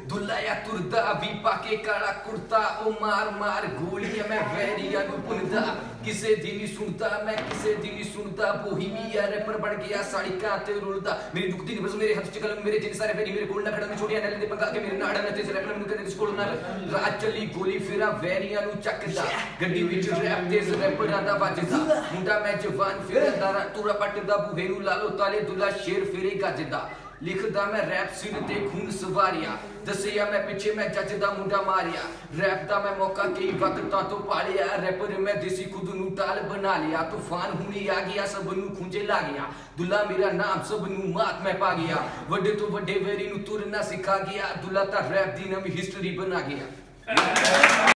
दुलाया तुरदा भी पाके काला कुर्ता ओ मार मार गोलियां मैं वैरिया नु पुनदा किसे दी नहीं सुनता मैं किसे दी नहीं सुनता बोहीमिया रैपर बन गया साड़ी काते रुलदा मेरी दुखती नहीं बस मेरे हाथ च कलम मेरे जिन सारे वेरी मेरे कोल ना खड़ा मैं छोड़िया नाले दे पंगा के मेरे नाड़ा नते से रैपर नु कदे स्कूल ना रात चली गोली फिरा वैरिया नु चकदा गड्डी विच रैप तेज रैपर दा वजदा मुंडा मैं जवान फिरा दारा तुरा पटदा बूहे नु लालो ताले दुला शेर फिरे गजदा लिखदा मैं रैप सिर ते खून सवारिया दसिया मैं पिछे मैं जज दा मुंडा मारिया रैप दा मैं मौका कई वक्तां तो पालिया रैपर मैं देसी खुद नू टाल बना लिया तूफान हुनी आ गया सब नू खूंजे ला गया दुला मेरा नाम सब नू मात मैं पा गया वड्डे तो वड्डे वेरी नू तुरना सिखा गया दुला ता रैप दी नवी हिस्ट्री बना गया।